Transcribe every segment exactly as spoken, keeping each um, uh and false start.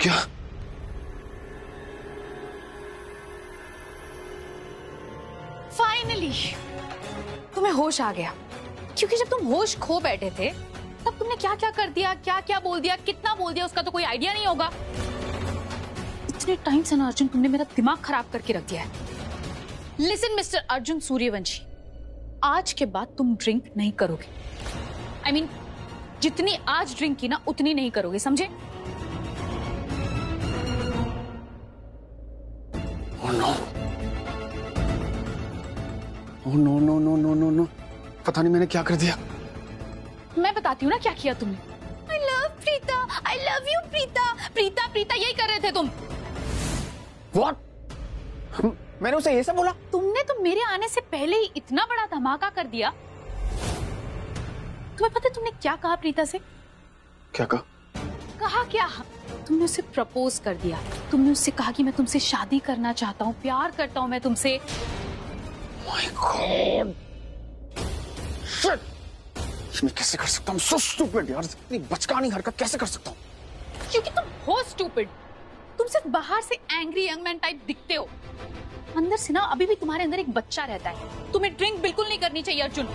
क्या? फाइनली तुम्हें होश आ गया, क्योंकि जब तुम होश खो बैठे थे तब तुमने क्या क्या कर दिया, क्या क्या बोल दिया, कितना बोल दिया, उसका तो कोई आइडिया नहीं होगा। इतने टाइम से ना अर्जुन तुमने मेरा दिमाग खराब करके रख दिया है। लिसन मिस्टर अर्जुन सूर्यवंशी, आज के बाद तुम ड्रिंक नहीं करोगे। आई I मीन mean, जितनी आज ड्रिंक की ना उतनी नहीं करोगे, समझे? Oh no. Oh no no no no no no. पता नहीं मैंने क्या कर दिया। मैं बताती हूँ ना क्या किया तुमने। I love Preeta, I love you Preeta, Preeta Preeta यही कर रहे थे तुम। What? मैंने उसे ये सब बोला? तुमने तो मेरे आने से पहले ही इतना बड़ा धमाका कर दिया। तुम्हें पता है तुमने क्या कहा प्रीता से? क्या कहा? कहा क्या? तुमने उसे प्रपोज कर दिया। तुमने उससे कहा कि मैं तुमसे शादी करना चाहता हूँ, प्यार करता हूँ मैं तुमसे। My God. Shit. मैं कैसे कर सकता हूँ? So stupid यार, इतनी बचकानी हरकत कैसे कर सकता हूँ? क्योंकि तुम हो स्टूपिड। तुम सिर्फ बाहर से एंग्री यंग मैन टाइप दिखते हो, अंदर से ना अभी भी तुम्हारे अंदर एक बच्चा रहता है। तुम्हें ड्रिंक बिल्कुल नहीं करनी चाहिए अर्जुन।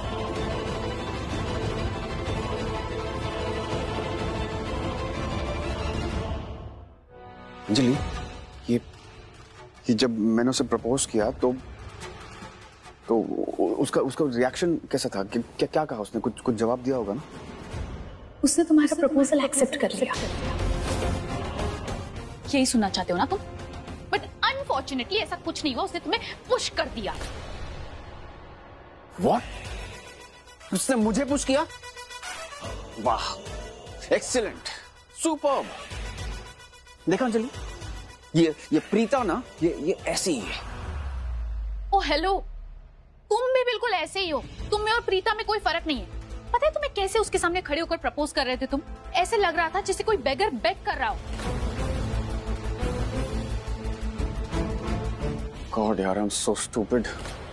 अंजलि, ये ये जब मैंने उसे प्रपोज किया तो तो उसका उसका रिएक्शन कैसा था? कि, क्या क्या कहा उसने? कुछ कुछ जवाब दिया होगा ना? उसने तुम्हारा प्रपोजल एक्सेप्ट कर लिया। यही सुनना चाहते हो ना तुम? बट अनफॉर्चुनेटली ऐसा कुछ नहीं हुआ, उसने तुम्हें पुश कर दिया। What? उसने मुझे पुश किया? वाह, एक्सीलेंट, सुपर्ब। देखा अंजलि, ये ये प्रीता ना, ये ये ऐसी ही है। ओ हेलो, तुम भी बिल्कुल ऐसे ही हो। तुम में और प्रीता में कोई फर्क नहीं है। पता है तुम्हें कैसे उसके सामने खड़े होकर प्रपोज कर रहे थे तुम? ऐसे लग रहा था जैसे कोई बेगर बेग कर रहा हो। गॉड यार, आई एम सो स्टूपिड।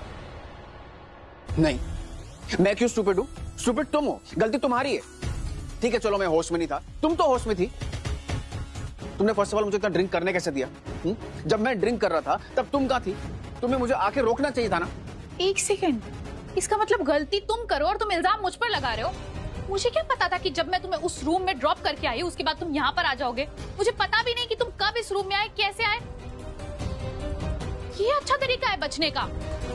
नहीं, मैं क्यों स्टूपिड हूँ? स्टूपिड तुम हो, गलती तुम्हारी है। ठीक है चलो, मैं होश में नहीं था, तुम तो होश में थी। तुमने फर्स्ट ऑफ ऑल मुझे इतना ड्रिंक करने कैसे दिया? हुँ? जब मैं ड्रिंक कर रहा था तब तुम कहाँ थी? तुम्हें मुझे आके रोकना चाहिए था ना। एक सेकेंड, इसका मतलब गलती तुम करो और तुम इल्जाम मुझ पर लगा रहे हो। मुझे क्या पता था कि जब मैं तुम्हें उस रूम में ड्रॉप करके आई उसके बाद तुम यहाँ पर आ जाओगे। मुझे पता भी नहीं कि तुम कब इस रूम में आए, कैसे आए। ये अच्छा तरीका है बचने का।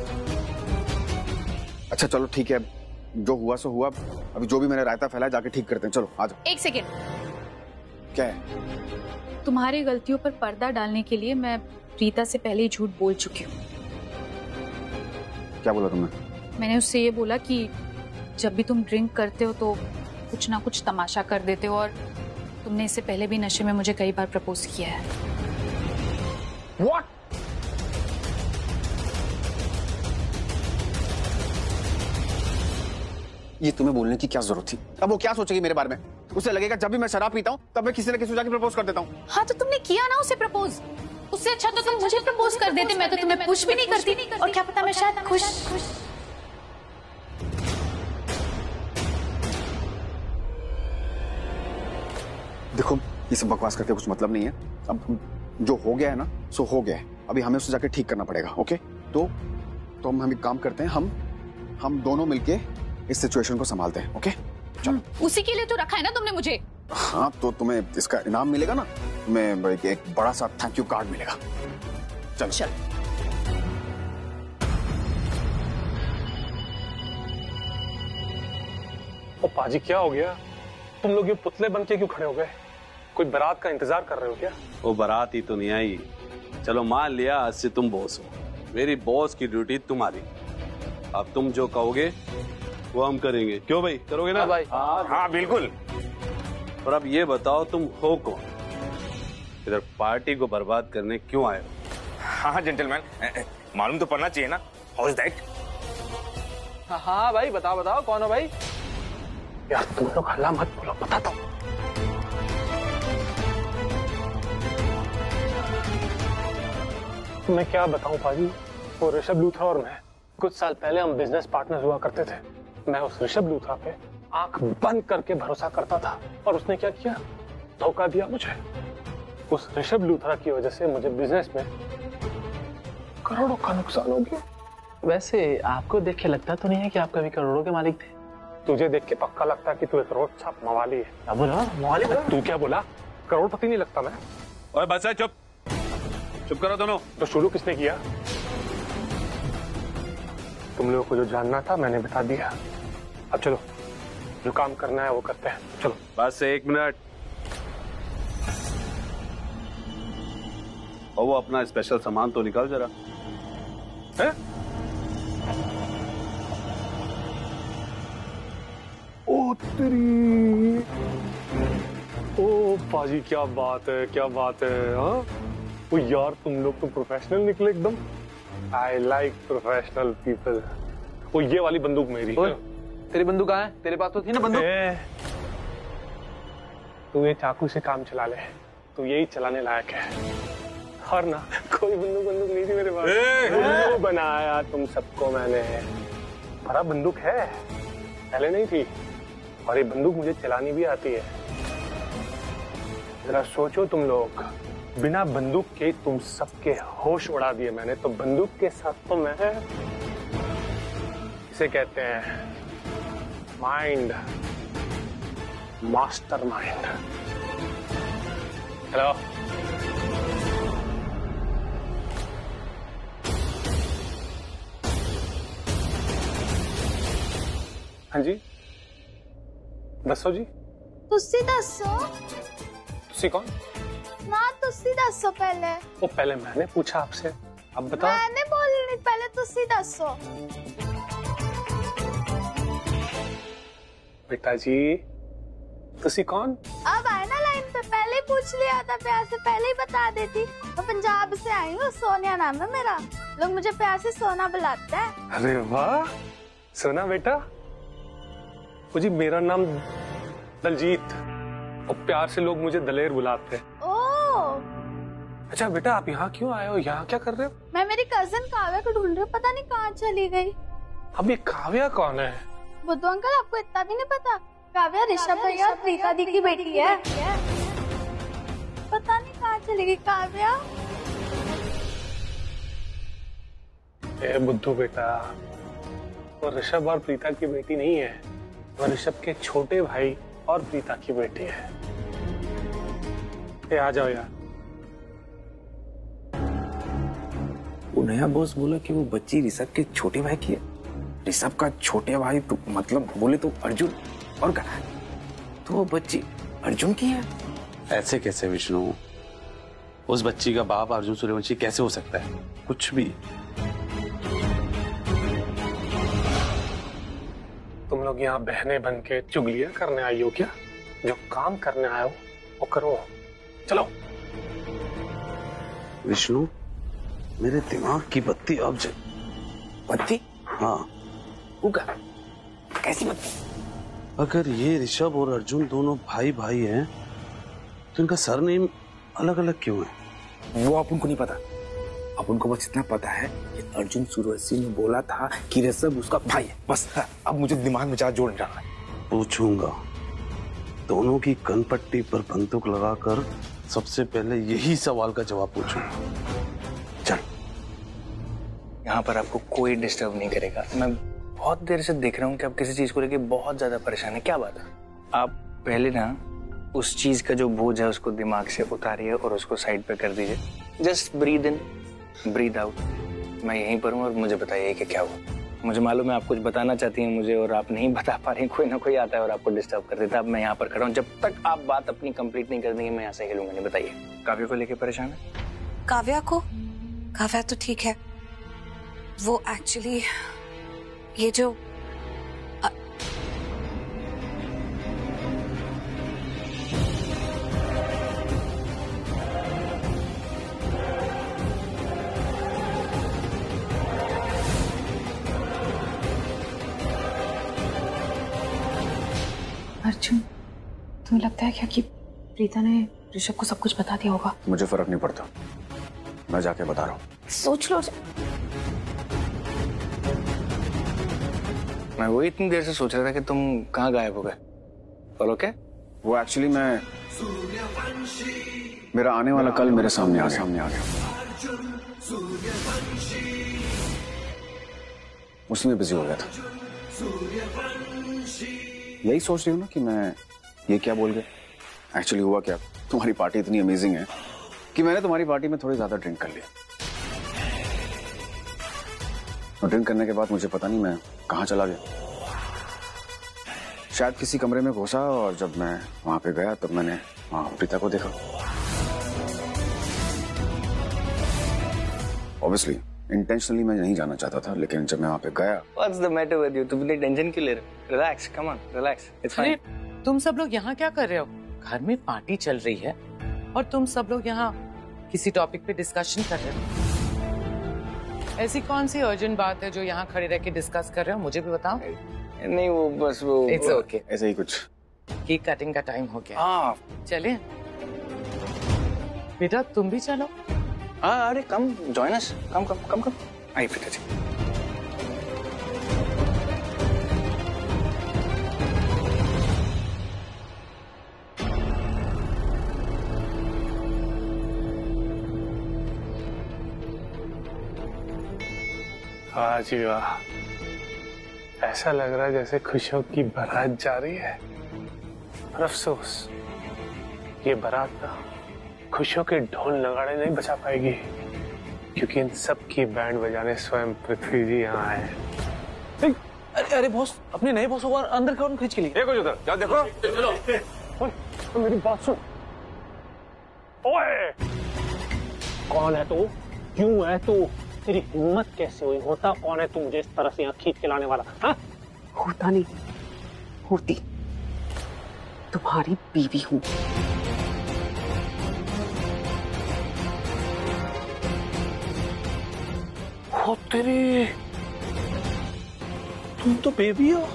अच्छा चलो ठीक है, जो हुआ सो हुआ। अभी जो भी मैंने रायता फैलाया जाके ठीक करते हैं। चलो आ जाओ। एक सेकेंड, क्या है? तुम्हारी गलतियों पर पर्दा डालने के लिए मैं प्रीता से पहले ही झूठ बोल चुकी हूँ। क्या बोला तुमने? मैंने उससे ये बोला कि जब भी तुम ड्रिंक करते हो तो कुछ ना कुछ तमाशा कर देते हो, और तुमने इससे पहले भी नशे में मुझे कई बार प्रपोज किया है। What? ये तुम्हें बोलने की क्या जरूरत थी? अब वो क्या सोचेगी मेरे बारे में? उसे लगेगा जब भी मैं शराब पीता हूँ तब मैं किसी न किसी को जाके प्रपोज कर देता हूँ। हाँ तो तुमने किया ना उसे प्रपोज। उससे अच्छा तो तुम मुझे प्रपोज कर देते, मैं तो तुम्हें पुश भी नहीं करती, और क्या पता मैं शायद खुश। देखो, ये सब बकवास करके कुछ मतलब नहीं है। अब जो हो गया है ना सो हो गया है। अभी हमें उसे जाके ठीक करना पड़ेगा। ओके, तो तो हम हम एक काम करते हैं, हम हम दोनों मिलके इस सिचुएशन को संभालते हैं। ओके चलो। उसी के लिए तो रखा है ना तुमने मुझे। हाँ तो तुम्हें इसका इनाम मिलेगा ना, तुम्हें एक, एक बड़ा सा थैंक यू कार्ड मिलेगा। चलो चल। ओ पाजी क्या हो गया? तुम लोग ये पुतले बन के क्यों खड़े हो गए? कोई बारात का इंतजार कर रहे हो क्या? वो बारात ही तो नहीं आई। चलो मान लिया आज से तुम बॉस हो, मेरी बॉस की ड्यूटी तुम्हारी। अब तुम जो कहोगे वो हम करेंगे। क्यों भाई, करोगे ना? हाँ भाई। हाँ, हाँ बिल्कुल। और अब ये बताओ तुम हो कौन? इधर पार्टी को बर्बाद करने क्यों आए हो? हाँ जेंटलमैन, मालूम तो पड़ना चाहिए ना। How is that? हाँ भाई बताओ बताओ, कौन हो भाई? यार तुम लोग हल्ला मत बोलो, बता दो। मैं क्या बताऊं पाजी, वो ऋषभ लूथरा और मैं कुछ साल पहले हम बिजनेस पार्टनर्स हुआ करते थे। मैं उस ऋषभ लूथरा पे आंख बंद करके भरोसा करता था, और उसने क्या किया? धोखा दिया मुझे। उस ऋषभ लूथरा की वजह से मुझे बिजनेस में करोड़ों का नुकसान हो गया। वैसे आपको देख के लगता तो नहीं है कि आप कभी करोड़ों के मालिक थे? तुझे देख के पक्का लगता है कि तू एक करोड़ छाप मवाली है। क्या बोला? मवाली बोला? तू क्या बोला? करोड़पति नहीं लगता मैं। ओए बस है, चुप चुप करो दोनों। तो शुरू किसने किया? तुम लोगों को जो जानना था मैंने बता दिया। अब चलो, जो काम करना है वो करते हैं। चलो बस एक मिनट। और वो अपना स्पेशल सामान तो निकाल जरा। है? ओ तेरी, ओ पाजी क्या बात है, क्या बात है। हाँ ओ यार, तुम लोग तो प्रोफेशनल निकले एकदम। I like professional people. ओ ये वाली बंदूक मेरी। तेरी बंदूक कहाँ है? तेरे पास तो थी ना बंदूक। तू ये चाकू से काम चला ले, तू यही चलाने लायक है। और ना कोई बंदूक बंदूक नहीं थी मेरे पास। बंदूक बनाया तुम सबको मैंने। बड़ा बंदूक है, पहले नहीं थी। और ये बंदूक मुझे चलानी भी आती है। जरा सोचो तुम लोग, बिना बंदूक के तुम सबके होश उड़ा दिए मैंने, तो बंदूक के साथ तो मैं, इसे कहते हैं माइंड, मास्टर माइंड। हेलो, हाँ जी, दसो जी। तुसी दसो। तुसी कौन? ना तुसी दसो पहले। वो पहले मैंने पूछा आपसे, अब बताओ। मैंने बोलनी, पहले तुसी दसो। बेटा जी, तुसी कौन? अब आए ना लाइन पे, पहले ही पूछ लिया था, प्यार से पहले ही बता देती। मैं पंजाब से आई हूँ, सोनिया नाम है मेरा। लोग मुझे प्यार से सोना बुलाते हैं। अरे वाह, सोना बेटा। वो जी मेरा नाम दलजीत, और प्यार से लोग मुझे दलेर बुलाते हैं। ओह, अच्छा बेटा, आप यहाँ क्यों आए हो? यहाँ क्या कर रहे हो? मैं मेरी कजिन काव्या को ढूंढ रही हूँ, पता नहीं कहाँ चली गई। अब ये काव्या कौन है? बुद्धू अंकल, आपको इतना भी नहीं पता? काव्या ऋषभ भैया और प्रीता दी की बेटी है। पता नहीं कहाँ चली गई काव्या। ए बुद्धू बेटा, वो ऋषभ और प्रीता की बेटी नहीं है, वो ऋषभ के छोटे भाई और प्रीता की बेटी है। ए आ जाओ यार। वो नया बॉस बोला कि वो बच्ची ऋषभ के छोटे भाई की है। ऋषभ का छोटे भाई तो मतलब बोले तो अर्जुन, और क्या? तो वो बच्ची अर्जुन की है। ऐसे कैसे विष्णु? उस बच्ची का बाप अर्जुन सूर्यवंशी कैसे हो सकता है? कुछ भी। तुम लोग यहाँ बहने बन के चुगलियां करने आई हो क्या? जो काम करने आए हो वो करो। चलो। विष्णु, मेरे दिमाग की बत्ती अब जल। बत्ती? हाँ। वो क्या? कैसी बत्ती? अगर ये ऋषभ और अर्जुन दोनों भाई भाई हैं, तो इनका सरनेम अलग अलग क्यों है? वो अपन को नहीं पता। अपन को बस इतना पता है कि अर्जुन सूर्यवंशी ने बोला था कि ऋषभ उसका भाई है। बस अब मुझे दिमाग में चार जोड़ डालना है। पूछूंगा। दोनों की कनपट्टी पर बंदूक लगाकर सबसे पहले यही सवाल का जवाब पूछूंगा। चल। यहाँ पर आपको कोई डिस्टर्ब नहीं करेगा। मैं बहुत देर से देख रहा हूँ कि आप किसी चीज को लेके बहुत ज्यादा परेशान है। क्या बात है? आप पहले ना उस चीज का जो बोझ है उसको दिमाग से उतारिए और उसको साइड पे कर दीजिए। Just breathe in, breathe out. मैं यहीं पर हूँ और मुझे बताइए कि क्या हुआ। मुझे मालूम है आप कुछ बताना चाहती हैं मुझे और आप नहीं बता पा रही। कोई ना कोई आता है और आपको डिस्टर्ब कर देता है। अब मैं यहाँ पर खड़ा हूँ, जब तक आप बात अपनी कंप्लीट नहीं कर देंगे मैं यहाँ से हिलूंगा नहीं। बताइए, काव्या को लेके परेशान है? काव्या को? काव्या तो ठीक है। वो एक्चुअली ये जो आ... अर्जुन, तुम्हें लगता है क्या कि प्रीता ने ऋषभ को सब कुछ बता दिया होगा? मुझे फर्क नहीं पड़ता, मैं जाके बता रहा हूँ। सोच लो। मैं वही इतनी देर से सोच रहा था कि तुम कहाँ गायब हो गए। बोलो क्या? वो एक्चुअली मैं मेरा आने वाला कल मेरे सामने आ सामने आ गया, उसी में बिजी हो गया था। यही सोच रही हूँ ना कि मैं ये क्या बोल गया। एक्चुअली हुआ क्या, तुम्हारी पार्टी इतनी अमेजिंग है कि मैंने तुम्हारी पार्टी में थोड़ी ज्यादा ड्रिंक कर लिया, और ड्रिंक करने के बाद मुझे पता नहीं मैं कहाँ चला गया। शायद किसी कमरे में घुसा, और जब मैं वहां पे गया तब मैंने वहां प्रीता को देखा। ऑब्वियसली इंटेंशनली मैं नहीं जाना चाहता था, लेकिन जब मैं वहां पे गया। What's the matter with you? तुम इतनी टेंशन क्यों ले रहे हो? Relax, come on, relax. It's fine. तुम सब लोग यहाँ क्या कर रहे हो? घर में पार्टी चल रही है और तुम सब लोग यहाँ किसी टॉपिक पे डिस्कशन कर रहे हो। ऐसी कौन सी अर्जेंट बात है जो यहाँ खड़े रह के डिस्कस कर रहे हो? मुझे भी बताओ। नहीं, वो बस वो It's okay. ऐसे ही कुछ। केक कटिंग का टाइम हो गया। हाँ, चले बेटा, तुम भी चलो। हाँ, अरे कम, join us. कम कम कम कम। आइए प्रीता जी। वाह जी वाह, ऐसा लग रहा है जैसे खुशियों की बारात जा रही है। पर अफसोस, ये बारात ना खुशियों के ढोल नगाड़े नहीं बचा पाएगी, क्योंकि इन सब की बैंड बजाने स्वयं पृथ्वी जी यहाँ आए। अरे अरे बॉस, अपने नए बॉस को अंदर कौन खींच के लिए? देखो उधर, जाओ देखो। चलो। ओए, मेरी बात सुन। ओए, कौन है तू? क्यों है तू? तेरी हिम्मत कैसे हुई? होता कौन है तू मुझे इस तरह से यहाँ खींच के लाने वाला? हाँ? होता नहीं, होती तुम्हारी बीवी हूँ। हो तेरी, तुम तो बेबी हो।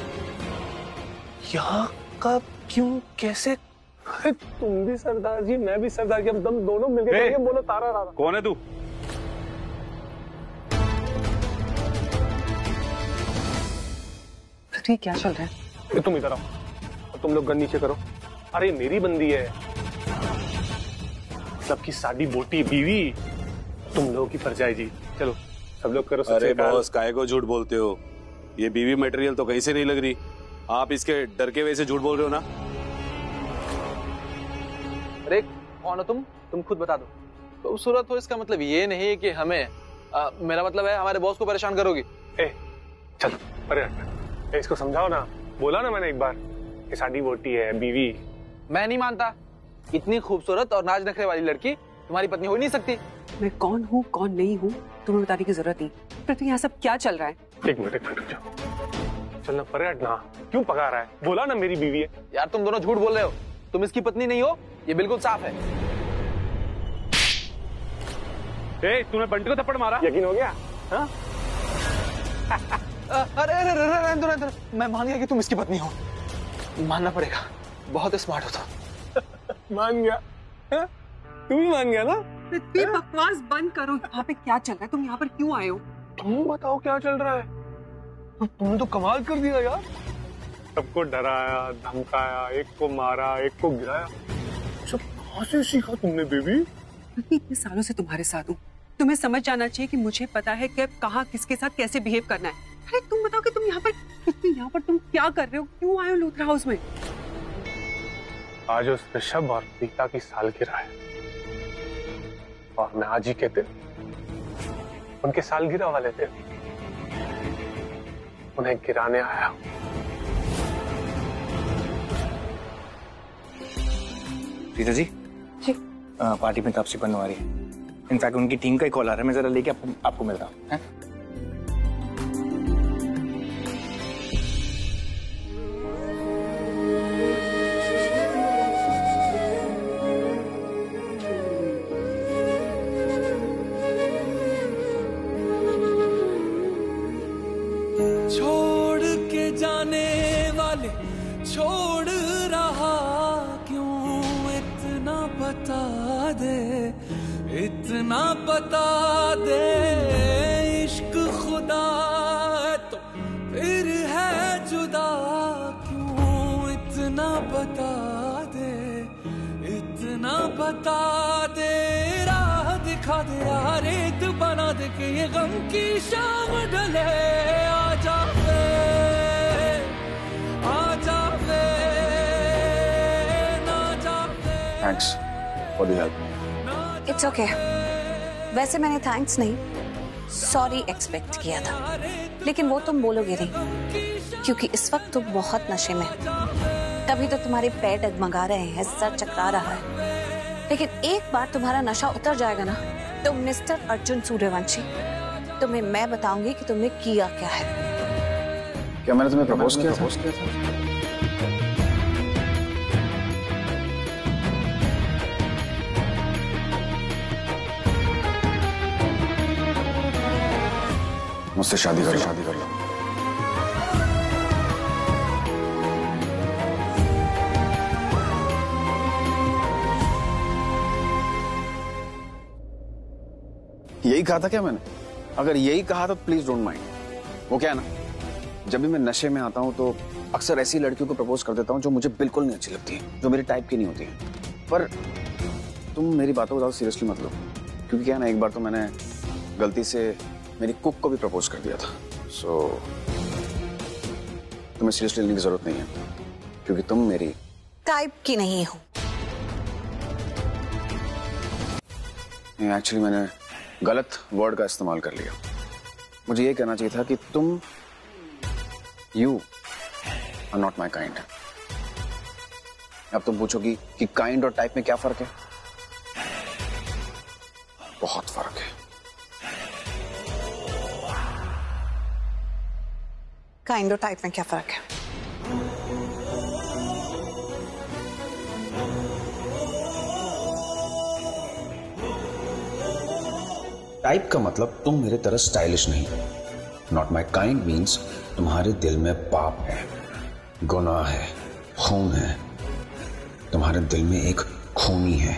यहाँ कब, क्यों, कैसे? अरे तुम भी सरदार जी, मैं भी सरदार जी, हम दम दोनों मिलके करेंगे। बोलो तारा रारा। कौन है तू? पृथ्वी, क्या चल रहा है? तुम इधर आओ, तुम लोग गन नीचे करो। अरे मेरी बंदी है, सबकी साड़ी बोटी बीवी तुम लोगों की परछाई जी। चलो सब लोग करो। अरे बॉस, काहे को झूठ बोलते हो? ये बीवी मटेरियल तो कहीं से नहीं लग रही। आप इसके डर के वजह से झूठ बोल रहे हो ना? अरे कौन हो तुम? तुम खुद बता दो। खूबसूरत हो इसका मतलब ये नहीं कि हमें आ, मेरा मतलब है हमारे बॉस को परेशान करोगी। ए, चल परे हट। इसको समझाओ ना, बोला ना मैंने एक बार कि साड़ी बोटी है बीवी। मैं नहीं मानता। इतनी खूबसूरत और नाच नखरे वाली लड़की तुम्हारी पत्नी हो ही नहीं सकती। मैं कौन हूँ कौन नहीं हूँ तुम्हें बताने की जरूरत नहीं। पृथ्वी, यहाँ सब क्या चल रहा है? एक मिनट एक मिनट रुक जाओ। चलना परे हट ना, क्यों पका रहा है? बोला ना मेरी बीवी है। यार तुम दोनों झूठ बोल रहे हो। तुम इसकी पत्नी नहीं हो, ये बिल्कुल साफ है। ए, तूने बंटी को थप्पड़ मारा? यकीन हो गया? हाँ? अरे अरे अरे रहने दो, रहने दो। मैं मान गया कि तुम इसकी पत्नी हो। मानना पड़ेगा, बहुत स्मार्ट हो तुम। मान गया? हाँ? तू भी मान गया ना? पृथ्वी, बकवास बंद करो। यहाँ पे क्या चल रहा है? तुम यहाँ पर क्यों आए हो? तुम बताओ क्या चल रहा है? तो तुमने तो कमाल कर दिया यार। सबको डराया, धमकाया, एक को मारा, एक को गिराया। सब कहाँ से सीखा तुमने बेबी? इतने सालों से तुम्हारे साथ हूँ, तुम्हें समझ जाना चाहिए कि मुझे पता है कि कहाँ किसके साथ कैसे बिहेव करना है। अरे तुम बताओ कि तुम यहाँ पर यहाँ पर तुम क्या कर रहे हो? क्यों आए हो लूथरा हाउस में? आज उस ऋषभ और प्रीता की सालगिरह है, और मैं आज ही के दिन उनके सालगिरह वाले दिन उन्हें गिराने आया हूँ। प्रीता जी, जी। आ, पार्टी में तापसी पन्नू आ रही है। इनफैक्ट उनकी टीम का ही कॉल आ रहा है। मैं जरा लेके आपको आपको मिल रहा हूँ। है? छोड़ के जाने वाले छोड़ रहा क्यों, इतना बता दे, इतना बता दे। इश्क खुदा तो फिर है जुदा क्यों, इतना बता बता दे, राह दिखा दे, यार रेत बना दे के ये गम की शाम ढले। आजा वे, आजा वे, ना जा वे। Thanks for the help. It's okay. वैसे मैंने थैंक्स नहीं, सॉरी एक्सपेक्ट किया था, लेकिन वो तुम बोलोगे नहीं क्योंकि इस वक्त तुम बहुत नशे में। तभी तो तुम्हारे पैर डगमगा रहे हैं, सर चकरा रहा है। लेकिन एक बार तुम्हारा नशा उतर जाएगा ना, तो मिस्टर अर्जुन सूर्यवंशी, तुम्हें मैं बताऊंगी कि तुमने किया क्या है। क्या मैंने तुम्हें प्रपोज किया था? मुझसे शादी कर लो, शादी कर लो। यही कहा था क्या मैंने? अगर यही कहा तो प्लीज डोंट माइंड। वो क्या है ना, जब भी मैं नशे में आता हूँ तो अक्सर ऐसी लड़कियों को प्रपोज कर देता हूँ जो मुझे बिल्कुल नहीं अच्छी लगती है, जो मेरे टाइप की नहीं होती है। पर तुम मेरी बातों को ज्यादा सीरियसली मत लो, क्योंकि क्या है ना, एक बार तो मैंने गलती से मेरी कुक को भी प्रपोज कर दिया था। सो तुम्हें सीरियसली लेने की जरूरत नहीं है, क्योंकि तुम मेरी टाइप की नहीं हो। एक्चुअली मैंने गलत वर्ड का इस्तेमाल कर लिया। मुझे ये कहना चाहिए था कि तुम you are not my kind. अब तुम पूछोगी कि काइंड और टाइप में क्या फर्क है? बहुत फर्क है। काइंड और टाइप में क्या फर्क है? टाइप का मतलब तुम मेरे तरह स्टाइलिश नहीं। नॉट माई काइंड मीन्स तुम्हारे दिल में पाप है, गुनाह है, खून है। तुम्हारे दिल में एक खूनी है।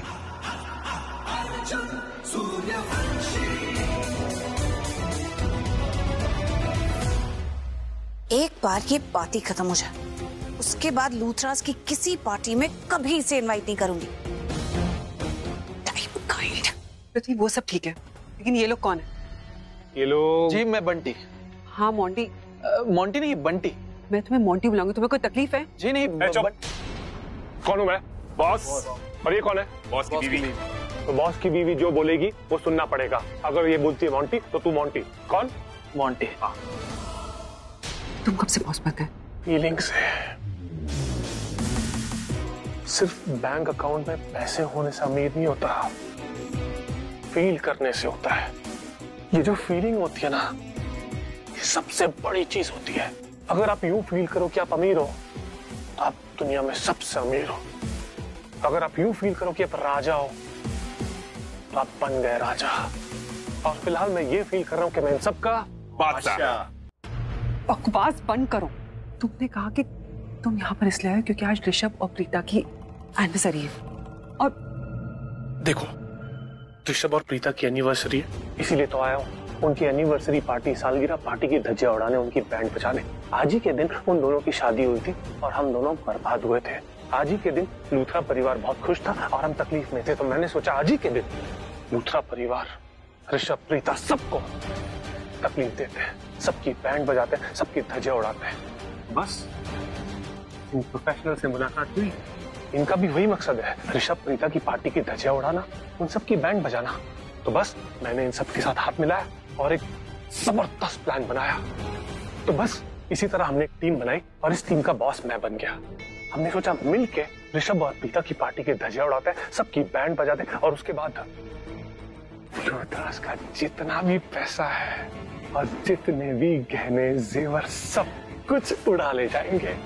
एक बार ये पार्टी खत्म हो जाए, उसके बाद लूथरास की किसी पार्टी में कभी इसे इनवाइट नहीं करूंगी। Type kind. पृथ्वी वो सब ठीक है, लेकिन ये लोग कौन है? ये लोग जी मैं बंटी। हाँ मोंटी। मोंटी नहीं बंटी। मैं तुम्हें मोंटी बुलाऊंगी, तुम्हें कोई तकलीफ है? जी नहीं। कौन हूँ मैं? बॉस। और ये कौन है? बॉस की बीवी। तो बॉस की बीवी जो बोलेगी वो सुनना पड़ेगा। अगर ये बोलती है मोंटी तो तू मोंटी। कौन? मोंटी। तुम कब से बॉस बन गए? फीलिंग से। सिर्फ बैंक अकाउंट में पैसे होने से अमीर नहीं होता, फील करने से होता है। ये जो फीलिंग होती है ना, ये सबसे बड़ी चीज होती है। अगर आप यूं फील करो कि आप अमीर हो, तो आप दुनिया में सबसे अमीर हो। अगर आप यूं फील करो कि आप राजा हो, तो आप बन गए राजा। और फिलहाल मैं ये फील कर रहा हूं कि मैं इन सबका बादशाह। बकवास बंद करो। तुमने कहा कि तुम यहाँ पर इसलिए आए क्योंकि आज ऋषभ और प्रीता की एनिवर्सरी है। और देखो, ऋषभ और प्रीता की एनिवर्सरी है, इसीलिए तो आया हूँ। उनकी एनिवर्सरी पार्टी, सालगिरह पार्टी की धज्जियां उड़ाने, उनकी बैंड बजाने। आज ही के दिन उन दोनों की शादी हुई थी और हम दोनों बर्बाद हुए थे। आज ही के दिन लूथरा परिवार बहुत खुश था और हम तकलीफ में थे। तो मैंने सोचा आज ही के दिन लूथरा परिवार, ऋषभ, प्रीता सबको तकलीफ देते हैं, सबकी बैंड बजाते हैं, सबकी धज्जियां उड़ाते हैं। बस इन प्रोफेशनल से मुलाकात हुई, इनका भी वही मकसद है, ऋषभ प्रीता की पार्टी की धज्जियां उड़ाना, उन सबकी बैंड बजाना। तो बस मैंने इन सब के साथ हाथ मिलाया और एक जबरदस्त प्लान बनाया। तो बस इसी तरह हमने एक टीम बनाई और इस टीम का बॉस मैं बन गया। हमने सोचा मिलके ऋषभ और प्रीता की पार्टी की धज्जियां उड़ाते हैं, सबकी बैंड बजाते हैं और उसके बाद लूथरास का जितना भी पैसा है और जितने भी गहने जेवर सब कुछ उड़ा ले जाएंगे।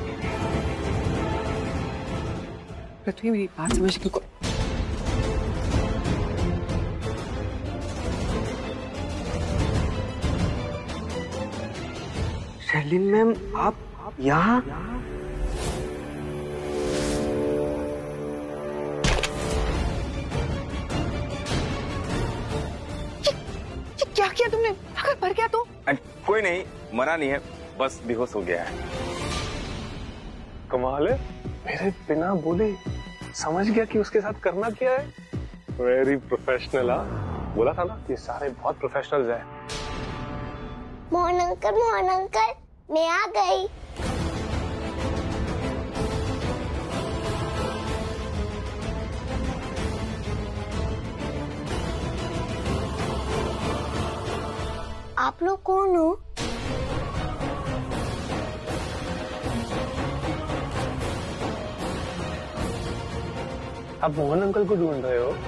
पृथ्वी मेरी बात समझ की। शर्लिन मैम, आप यहाँ? क्या किया तुमने? अगर भर गया तो? कोई नहीं, मरा नहीं है, बस बेहोश हो गया है। कमाल है, मेरे बिना बोले समझ गया कि उसके साथ करना क्या है। Very professional. हाँ, बोला था ना, ये सारे बहुत प्रोफेशनल्स हैं। मोहन अंकल, मोहन अंकल, मैं आ गई। आप लोग कौन हो? आप मोहन अंकल को ढूंढ रहे हो?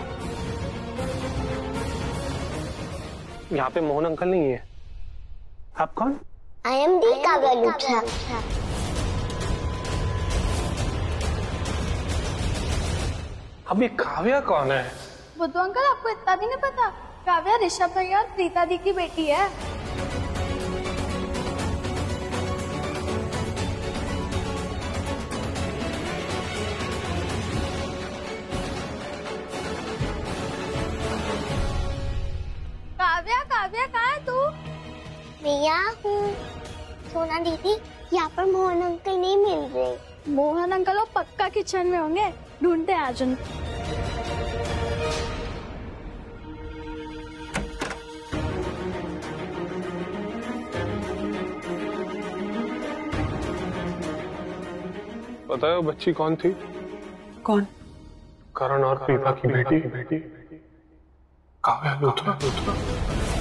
यहाँ पे मोहन अंकल नहीं है। आप कौन? I am the Kavya Luthra. अब ये काव्या कौन है? बुद्धू अंकल, आपको इतना भी नहीं पता? काव्या ऋषभ भैया और प्रीता दी की बेटी है। काव्या, काव्या कहाँ है तू? मैं यहाँ हूँ। सोना दीदी, यहाँ पर मोहन अंकल नहीं मिल रहे। मोहन अंकल वो पक्का किचन में होंगे, ढूंढते हैं आज उनको। पता है वो बच्ची कौन थी? कौन? करण और प्रीता की बेटी, बेटी काव्या लूथरा।